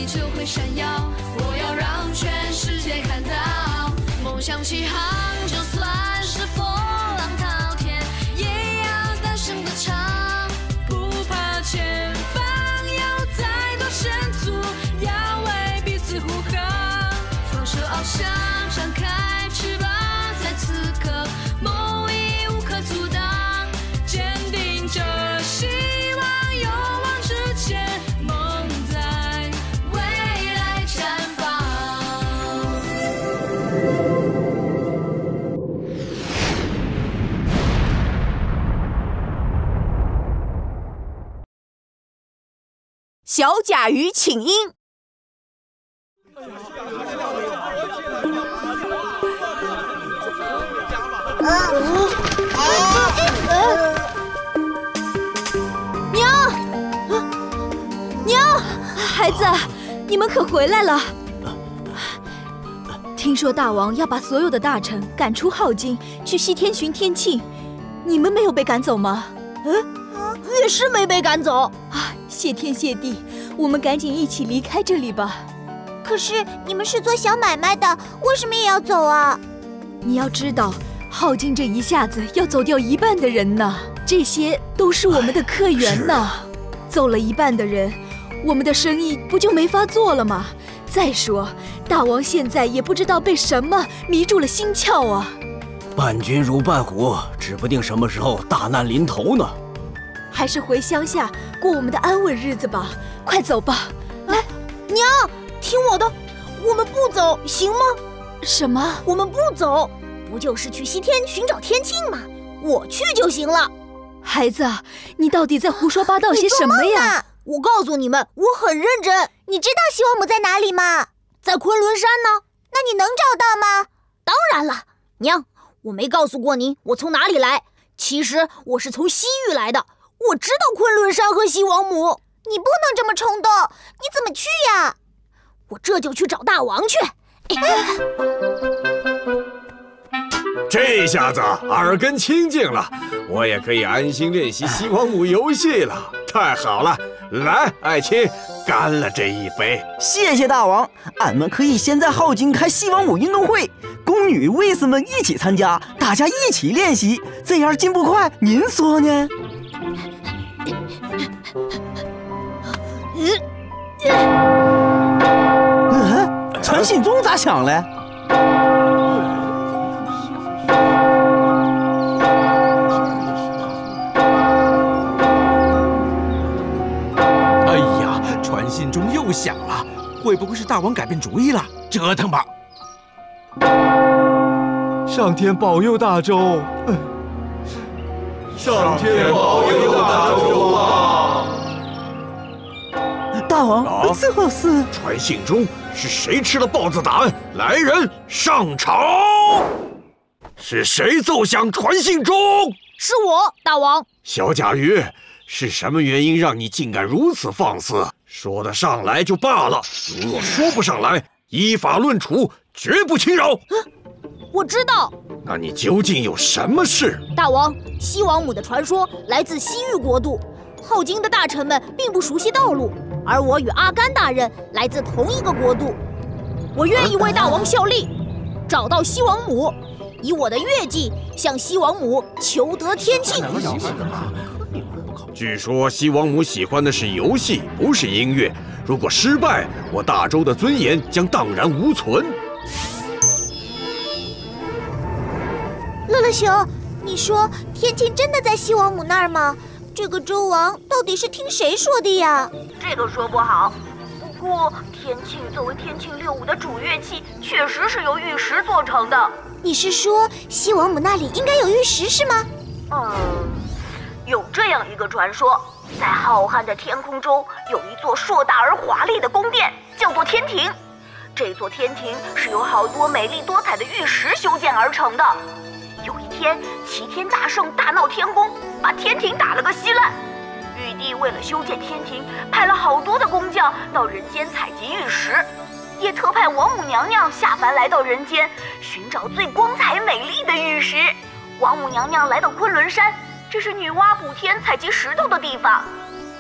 你就会闪耀。我要让全世界看到，梦想起航，就算是风浪滔天，也要大声地唱，不怕前方有再多险阻，要为彼此护航，放手翱翔，张开翅膀，在此刻梦已无可阻挡，坚定着希望，勇往直前，梦在未来绽放。 小甲鱼请缨。 娘，孩子，你们可回来了！听说大王要把所有的大臣赶出镐京，去西天寻天庆，你们没有被赶走吗？ 乐师没被赶走啊！谢天谢地，我们赶紧一起离开这里吧。 可是你们是做小买卖的，为什么也要走啊？ 你要知道，镐京这一下子要走掉一半的人呢，这些都是我们的客源呢。走了一半的人，我们的生意不就没法做了吗？再说，大王现在也不知道被什么迷住了心窍啊。 伴君如伴虎，指不定什么时候大难临头呢。 还是回乡下过我们的安稳日子吧，快走吧。 哎，娘，听我的，我们不走行吗？ 什么？ 我们不走，不就是去西天寻找天庆吗？我去就行了。 孩子，你到底在胡说八道些什么呀？ 我告诉你们，我很认真。 你知道西王母在哪里吗？ 在昆仑山呢。 那你能找到吗？ 当然了，娘，我没告诉过您我从哪里来。其实我是从西域来的。我知道昆仑山和西王母。 你不能这么冲动，你怎么去呀？ 我这就去找大王去。 这下子耳根清净了，我也可以安心练习西王母游戏了。太好了，来，爱卿，干了这一杯。 谢谢大王，俺们可以先在镐京开西王母运动会，宫女卫士们一起参加，大家一起练习，这样进步快，您说呢？传信钟咋响了？ 哎呀，传信钟又响了，会不会是大王改变主意了？折腾吧！ 上天保佑大周！ 上天保佑大周啊！ 大王，这是传信钟是谁吃了豹子胆？来人，上朝！是谁奏响传信钟？ 是我，大王。 小甲鱼，是什么原因让你竟敢如此放肆？说得上来就罢了，如若说不上来，依法论处，绝不轻饶。 我知道。 那你究竟有什么事？ 大王，西王母的传说来自西域国度，镐京的大臣们并不熟悉道路，而我与阿甘大人来自同一个国度，我愿意为大王效力，找到西王母，以我的乐伎向西王母求得天庆。 据说西王母喜欢的是游戏，不是音乐。如果失败，我大周的尊严将荡然无存。 乐乐熊，你说天庆真的在西王母那儿吗？这个周王到底是听谁说的呀？ 这个说不好。不过天庆作为天庆六舞的主乐器，确实是由玉石做成的。 你是说西王母那里应该有玉石是吗？ 有这样一个传说，在浩瀚的天空中有一座硕大而华丽的宫殿，叫做天庭。这座天庭是由好多美丽多彩的玉石修建而成的。有一天，齐天大圣大闹天宫，把天庭打了个稀烂。玉帝为了修建天庭，派了好多的工匠到人间采集玉石，也特派王母娘娘下凡来到人间，寻找最光彩美丽的玉石。王母娘娘来到昆仑山，这是女娲补天采集石头的地方。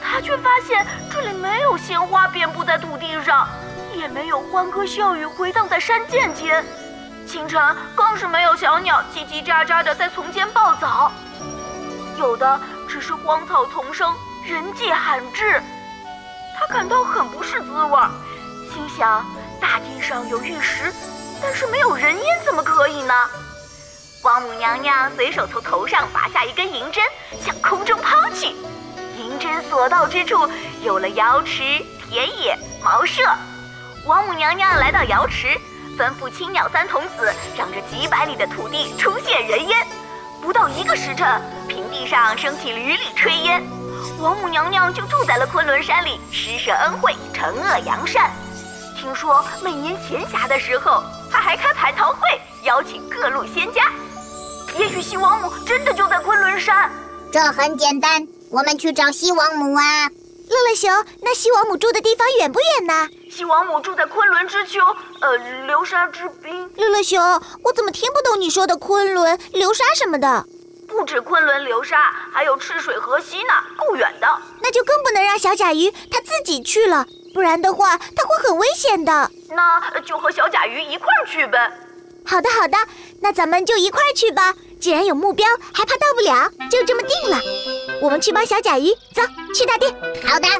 他却发现这里没有鲜花遍布在土地上，也没有欢歌笑语回荡在山涧间。清晨更是没有小鸟叽叽喳喳地在丛间报早，有的只是荒草丛生，人迹罕至。他感到很不是滋味，心想大地上有玉石，但是没有人烟，怎么可以呢？王母娘娘随手从头上拔下一根银针，向空中抛去。银针所到之处，有了瑶池、田野、茅舍。王母娘娘来到瑶池，吩咐青鸟三童子，让这几百里的土地出现人烟。不到1个时辰，平地上升起缕缕炊烟。王母娘娘就住在了昆仑山里，施舍恩惠，惩恶扬善。听说每年闲暇的时候，她还开蟠桃会，邀请各路仙家。也许西王母真的就在昆仑山。 这很简单，我们去找西王母啊！乐乐熊，那西王母住的地方远不远呢？ 西王母住在昆仑之丘，流沙之滨。 乐乐熊，我怎么听不懂你说的昆仑、流沙什么的？ 不止昆仑流沙，还有赤水河西呢，够远的。 那就更不能让小甲鱼它自己去了，不然的话它会很危险的。 那就和小甲鱼一块儿去呗。 好的好的，那咱们就一块儿去吧。既然有目标，还怕到不了，就这么定了。我们去帮小甲鱼，走，去大殿。好的。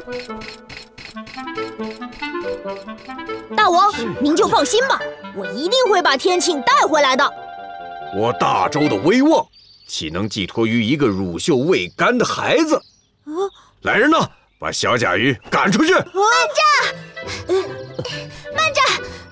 大王，您就放心吧，我一定会把天庆带回来的。 我大周的威望，岂能寄托于一个乳臭未干的孩子？来人呐，把小甲鱼赶出去！ 慢着，慢着！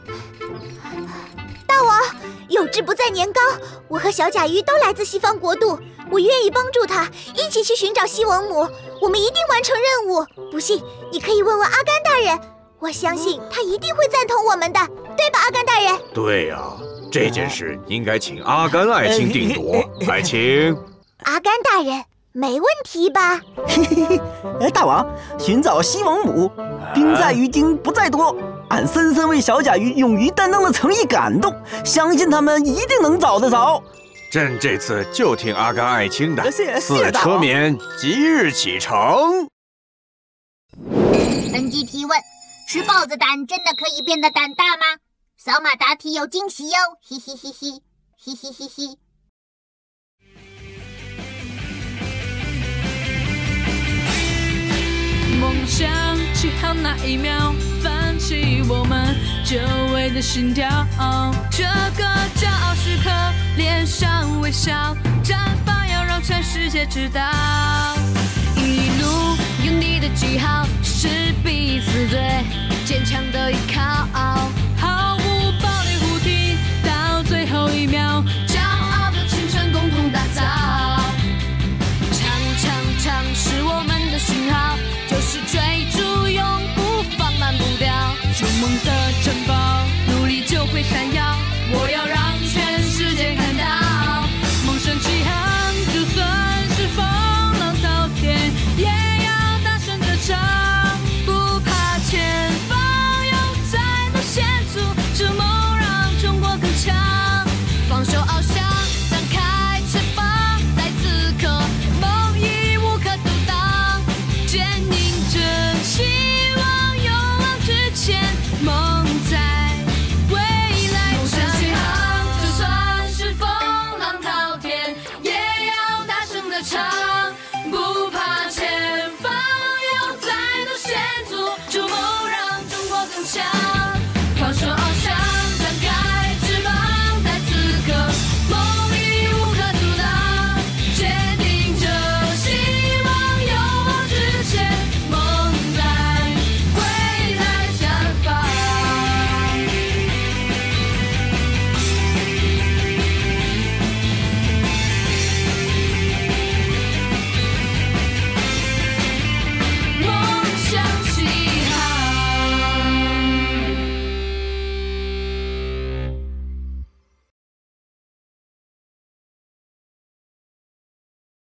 大王，有志不在年高，我和小甲鱼都来自西方国度，我愿意帮助他，一起去寻找西王母，我们一定完成任务。不信，你可以问问阿甘大人，我相信他一定会赞同我们的，对吧，阿甘大人？ 对呀，这件事应该请阿甘爱卿定夺。爱卿， 阿甘大人，没问题吧？ 大王，寻找西王母，兵在于精，不在多。俺深深为小甲鱼勇于担当的诚意感动，相信他们一定能找得着。 朕这次就听阿甘爱卿的， 4 车免，即日启程。 本集提问：吃豹子胆真的可以变得胆大吗？扫码答题有惊喜哟！嘿嘿嘿嘿，嘿嘿嘿嘿。 梦想起航那一秒，泛起我们久违的心跳。这个骄傲时刻，脸上微笑，绽放要让全世界知道。一路有你的记号，是彼此最坚强的依靠。